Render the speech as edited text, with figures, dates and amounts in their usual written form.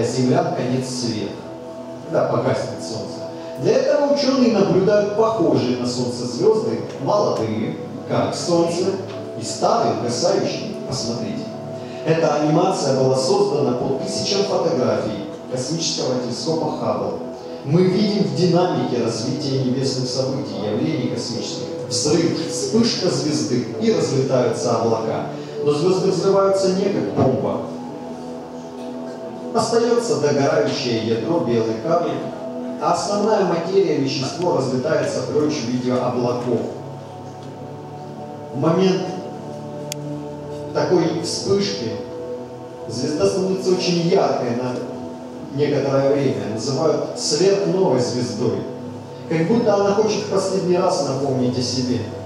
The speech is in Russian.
а Земля — конец света, когда погаснет Солнце. Для этого ученые наблюдают похожие на Солнце звезды, молодые, как Солнце, и старые, угасающие. Посмотрите. Эта анимация была создана по тысячам фотографий космического телескопа Хаббл. Мы видим в динамике развития небесных событий, явлений космических. Взрыв, вспышка звезды, и разлетаются облака. Но звезды взрываются не как бомба. Остается догорающее ядро, белый камень, а основная материя, вещество разлетается прочь в виде облаков. В момент такой вспышки звезда становится очень яркой на некоторое время, называют сверхновой звездой. Как будто она хочет в последний раз напомнить о себе.